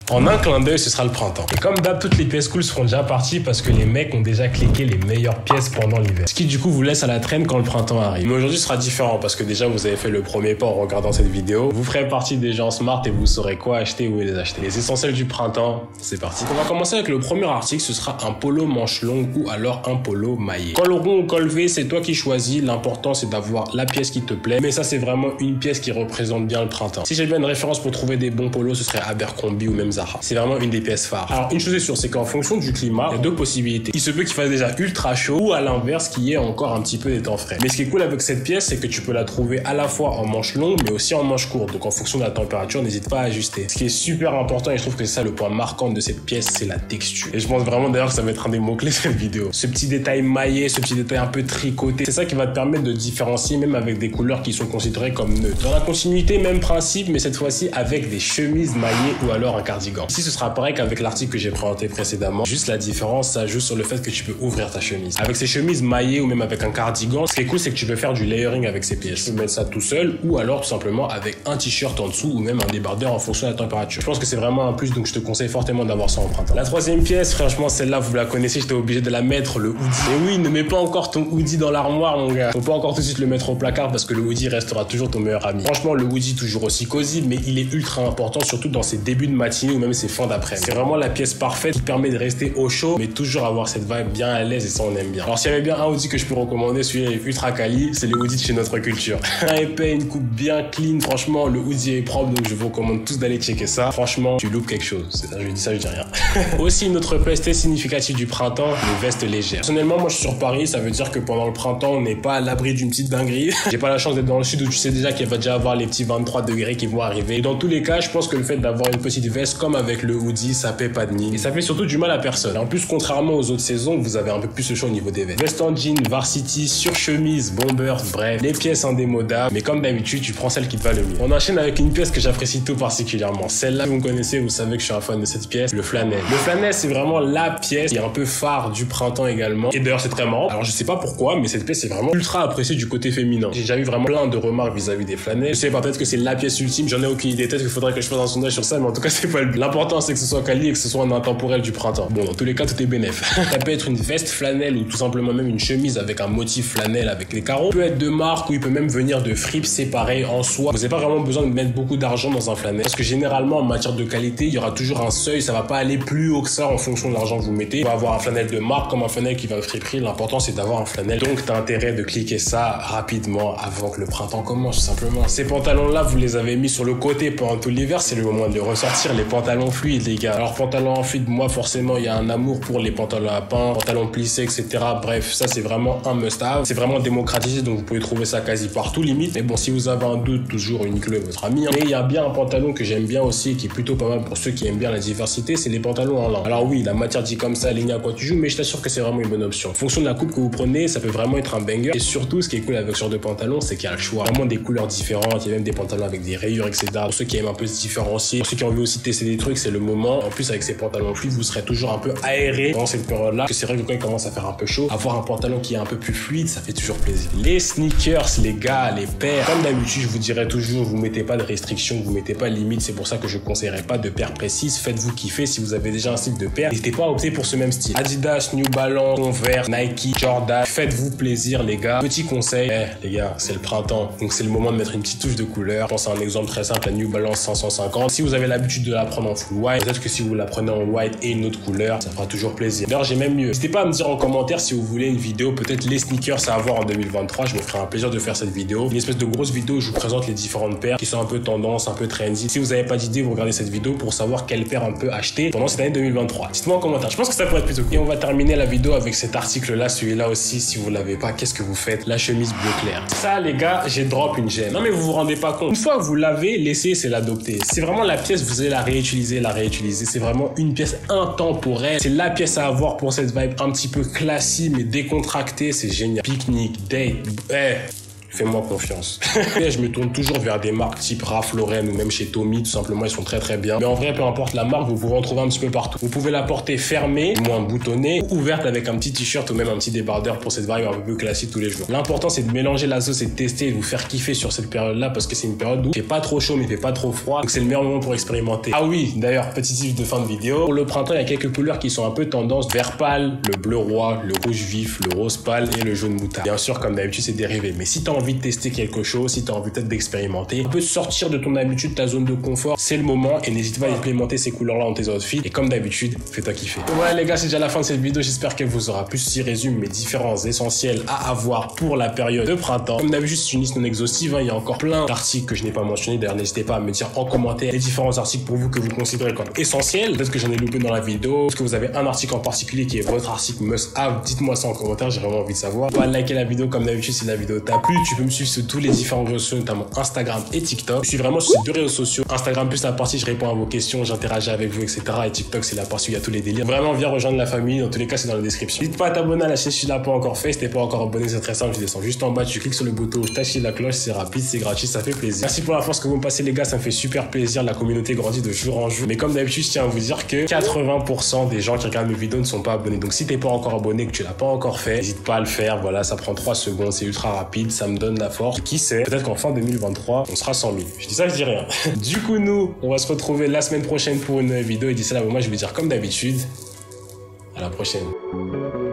En un clin d'œil, ce sera le printemps. Et comme d'hab, toutes les pièces cool seront déjà parties parce que les mecs ont déjà cliqué les meilleures pièces pendant l'hiver. Ce qui du coup vous laisse à la traîne quand le printemps arrive. Mais aujourd'hui sera différent parce que déjà vous avez fait le premier pas en regardant cette vidéo. Vous ferez partie des gens smart et vous saurez quoi acheter, où les acheter. Les essentiels du printemps, c'est parti. On va commencer avec le premier article, ce sera un polo manche longue ou alors un polo maillé. Col rond ou col V, c'est toi qui choisis. L'important c'est d'avoir la pièce qui te plaît. Mais ça c'est vraiment une pièce qui représente bien le printemps. Si j'ai bien une référence pour trouver des bons polos, ce serait Abercrombie ou même Zara. C'est vraiment une des pièces phares. Alors une chose est sûre, c'est qu'en fonction du climat, il y a deux possibilités. Il se peut qu'il fasse déjà ultra chaud ou à l'inverse qu'il y ait encore un petit peu des temps frais. Mais ce qui est cool avec cette pièce, c'est que tu peux la trouver à la fois en manche longue mais aussi en manche courte. Donc en fonction de la température, n'hésite pas à ajuster. Ce qui est super important et je trouve que c'est ça le point marquant de cette pièce, c'est la texture. Et je pense vraiment d'ailleurs que ça va être un des mots-clés de cette vidéo. Ce petit détail maillé, ce petit détail un peu tricoté, c'est ça qui va te permettre de différencier même avec des couleurs qui sont considérées comme neutres. Dans la continuité, même principe, mais cette fois-ci avec des chemises maillées ou alors un cardigan. Ici, ce sera pareil qu'avec l'article que j'ai présenté précédemment. Juste la différence, ça joue sur le fait que tu peux ouvrir ta chemise. Avec ces chemises maillées ou même avec un cardigan, ce qui est cool, c'est que tu peux faire du layering avec ces pièces. Tu peux mettre ça tout seul ou alors tout simplement avec un t-shirt en dessous ou même un débardeur en fonction de la température. Je pense que c'est vraiment un plus, donc je te conseille fortement d'avoir ça en printemps. La troisième pièce, franchement, celle-là, vous la connaissez, j'étais obligé de la mettre, le hoodie. Et oui, ne mets pas encore ton hoodie dans l'armoire, mon gars. Faut pas encore tout de suite le mettre au placard parce que le hoodie restera toujours ton meilleur ami. Franchement, le hoodie toujours aussi cosy, mais il est ultra important, surtout dans ces débuts de matinée ou même ces fins d'après. C'est vraiment la pièce parfaite qui permet de rester au chaud, mais toujours avoir cette vibe bien à l'aise et ça on aime bien. Alors s'il y avait bien un hoodie que je peux recommander, celui-là est ultra quali, c'est le hoodie de chez Notre Culture. Un épais, une coupe bien clean, franchement le hoodie est propre, donc je vous recommande tous d'aller checker ça. Franchement, tu loupes quelque chose. Je dis ça, je dis rien. Aussi une autre pièce très significative du printemps, les vestes légères. Personnellement, moi je suis sur Paris, ça veut dire que pendant le printemps, on n'est pas à l'abri d'une petite dinguerie. J'ai pas la chance d'être dans le sud où tu sais déjà qu'il va déjà avoir les petits 23 degrés qui vont arriver. Et dans tous les cas, je pense que le fait d'avoir une petite veste comme avec le hoodie, ça paie pas de mine. Et ça fait surtout du mal à personne. En plus, contrairement aux autres saisons, vous avez un peu plus le choix au niveau des vestes. Veste en jean, varsity, sur chemise, bomber, bref, les pièces indémodables. Mais comme d'habitude, tu prends celle qui te va le mieux. On enchaîne avec une pièce que j'apprécie tout particulièrement. Celle-là, vous me connaissez, vous savez que je suis un fan de cette pièce, le flanelle. Le flanelle, c'est vraiment la pièce qui est un peu phare du printemps également. Et d'ailleurs, c'est très marrant. Alors, je sais pas pourquoi, mais cette pièce est vraiment ultra appréciée du côté féminin. J'ai déjà eu vraiment plein de remarques vis-à-vis des flanelles. Je sais pas, peut-être que c'est la pièce ultime, j'en ai aucune idée. Peut-être qu'il faudrait que je fasse un sondage sur ça, mais en tout cas, c'est pas le but. L'important, c'est que ce soit quali et que ce soit un intemporel du printemps. Bon, dans tous les cas, tout est bénéf. Ça peut être une veste flanelle ou tout simplement même une chemise avec un motif flanelle avec les carreaux. Il peut être de marque ou il peut même venir de fripes séparées en soi. Vous n'avez pas vraiment besoin de mettre beaucoup d'argent dans un flanelle parce que généralement, en matière de qualité, il y aura toujours un seuil. Ça va pas aller plus haut que ça en fonction de l'argent que vous mettez. Vous pouvez avoir un flanelle de marque comme un flanelle qui va de friperie. L'important, c'est d'avoir un flanelle. Donc, t'as intérêt de cliquer ça rapidement avant que le printemps commence, tout simplement. Ces pantalons-là, vous les avez mis sur le côté pendant tout l'hiver. C'est le moment de les ressortir. Les pantalons fluides, les gars. Alors, pantalons en fluide, moi, forcément, il y a un amour pour les pantalons à pain, pantalons plissés, etc. Bref, ça, c'est vraiment un must-have. C'est vraiment démocratisé, donc vous pouvez trouver ça quasi partout, limite. Mais bon, si vous avez un doute, toujours Uniqlo est votre ami. Mais il y a bien un pantalon que j'aime bien aussi, qui est plutôt pas mal pour ceux qui aiment bien la diversité, c'est les pantalons en lin. Alors oui, la matière dit comme ça, aligné à quoi tu joues, mais je t'assure que c'est vraiment une bonne option. En fonction de la coupe que vous prenez, ça peut vraiment être un banger. Et surtout, ce qui est cool avec ce genre de pantalon, c'est qu'il y a le choix. Vraiment des couleurs différentes, il y a même des pantalons avec des rayures, etc. Pour ceux qui aiment un peu se différencier, pour ceux qui ont envie aussi de tester des trucs, c'est le moment. En plus, avec ces pantalons fluides, vous serez toujours un peu aéré dans cette période-là. Que c'est vrai que quand il commence à faire un peu chaud, avoir un pantalon qui est un peu plus fluide, ça fait toujours plaisir. Les sneakers, les gars, les paires, comme d'habitude, je vous dirais toujours, vous mettez pas de restrictions, vous mettez pas de limites. C'est pour ça que je conseillerais pas de paires précises. Faites-vous kiffer. Si vous avez déjà un style de paire, n'hésitez pas à opter pour ce même style. Adidas, New Balance, Converse, Nike, Jordan. Faites-vous plaisir, les gars. Petit conseil, les gars, c'est le printemps, donc c'est le moment de mettre une petite touche de couleur. Je pense à un exemple très simple, la New Balance 550. Si vous avez l'habitude de la prendre en full white, peut-être que si vous la prenez en white et une autre couleur, ça fera toujours plaisir. D'ailleurs, j'ai même mieux. N'hésitez pas à me dire en commentaire si vous voulez une vidéo, peut-être les sneakers à avoir en 2023. Je me ferai un plaisir de faire cette vidéo. Une espèce de grosse vidéo où je vous présente les différentes paires qui sont un peu tendance, un peu trendy. Si vous n'avez pas d'idée, vous regardez cette vidéo pour savoir quelle paire on peut acheter pendant cette année 2023. Dites-moi en commentaire. Je pense que ça pourrait être plutôt cool. Et on va terminer la vidéo avec cet article-là, celui-là aussi. Si vous l'avez pas, qu'est-ce que vous faites? La chemise bleu clair. Ça, les gars, j'ai drop une gemme. Non, mais vous vous rendez pas compte. Une fois que vous l'avez, l'essai, c'est l'adopter. C'est vraiment la pièce, vous allez la réutiliser, la réutiliser. C'est vraiment une pièce intemporelle. C'est la pièce à avoir pour cette vibe un petit peu classique, mais décontractée. C'est génial. Pique-nique, date, Fais-moi confiance. Et je me tourne toujours vers des marques type Ralph Lauren ou même chez Tommy, tout simplement, ils sont très très bien. Mais en vrai, peu importe la marque, vous pouvez en trouver un petit peu partout. Vous pouvez la porter fermée, moins boutonnée, ou ouverte avec un petit t-shirt ou même un petit débardeur pour cette vibe un peu plus classique tous les jours. L'important, c'est de mélanger la sauce et de tester et de vous faire kiffer sur cette période-là parce que c'est une période où il fait pas trop chaud mais il fait pas trop froid. Donc c'est le meilleur moment pour expérimenter. Ah oui, d'ailleurs, petit tip de fin de vidéo. Pour le printemps, il y a quelques couleurs qui sont un peu tendance. Vert pâle, le bleu roi, le rouge vif, le rose pâle et le jaune moutarde. Bien sûr, comme d'habitude, c'est dérivé. Mais si tu as envie de tester quelque chose, si tu as envie peut-être d'expérimenter, un peu sortir de ton habitude, ta zone de confort, c'est le moment et n'hésite pas à implémenter ces couleurs-là dans tes outfits. Et comme d'habitude, fais-toi kiffer. Voilà les gars, c'est déjà la fin de cette vidéo. J'espère qu'elle vous aura plu. Ceci résume mes différents essentiels à avoir pour la période de printemps. Comme d'habitude, c'est une liste non exhaustive. Il y a encore plein d'articles que je n'ai pas mentionnés. D'ailleurs, n'hésitez pas à me dire en commentaire les différents articles pour vous que vous considérez comme essentiels. Peut-être que j'en ai loupé dans la vidéo. Est-ce que vous avez un article en particulier qui est votre article must-have? Dites-moi ça en commentaire. J'ai vraiment envie de savoir. Pas liker la vidéo comme d'habitude si la vidéo t'a plu. Tu peux me suivre sur tous les différents réseaux sociaux, notamment Instagram et TikTok. Je suis vraiment sur ces deux réseaux sociaux. Instagram plus la partie je réponds à vos questions, j'interagis avec vous, etc. Et TikTok c'est la partie où il y a tous les délires. Vraiment viens rejoindre la famille. Dans tous les cas c'est dans la description. N'hésite pas à t'abonner à la chaîne si tu l'as pas encore fait. Si t'es pas encore abonné, c'est très simple. Tu descends juste en bas, tu cliques sur le bouton, t'actives la cloche, c'est rapide, c'est gratuit, ça fait plaisir. Merci pour la force que vous me passez les gars, ça me fait super plaisir. La communauté grandit de jour en jour. Mais comme d'habitude, je tiens à vous dire que 80% des gens qui regardent mes vidéos ne sont pas abonnés. Donc si t'es pas encore abonné, que tu l'as pas encore fait, n'hésite pas à le faire. Voilà, ça prend 3 secondes, c'est ultra rapide, ça me donne la force. Qui sait, peut-être qu'en fin 2023, on sera 100 000. Je dis ça, je dis rien. Du coup, nous, on va se retrouver la semaine prochaine pour une nouvelle vidéo. Et d'ici là, moi, je vais dire comme d'habitude, à la prochaine.